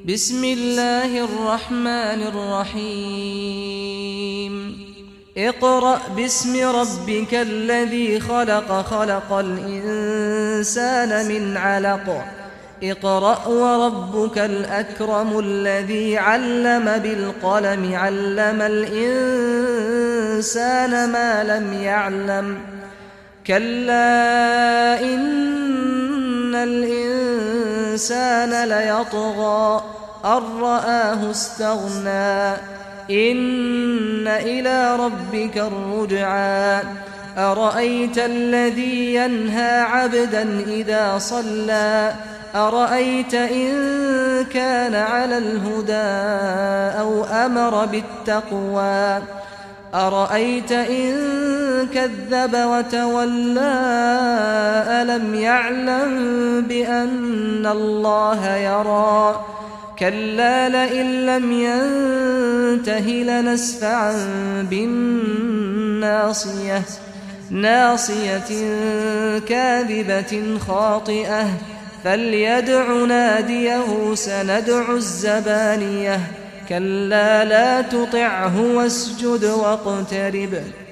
بسم الله الرحمن الرحيم اقرأ باسم ربك الذي خلق خلق الإنسان من علق اقرأ وربك الأكرم الذي علم بالقلم علم الإنسان ما لم يعلم كلا إن الإنسان ليطغى أن رآه استغنى إن إلى ربك الرجعى أرأيت الذي ينهى عبدا إذا صلى أرأيت إن كان على الهدى أو أمر بالتقوى أرأيت إن كذب وتولى ألم يعلم بأن الله يرى كلا لئن لم ينته لنسفعا بالناصية ناصية كاذبة خاطئة فليدع ناديه سندع الزبانية كلا لا تطعه واسجد واقترب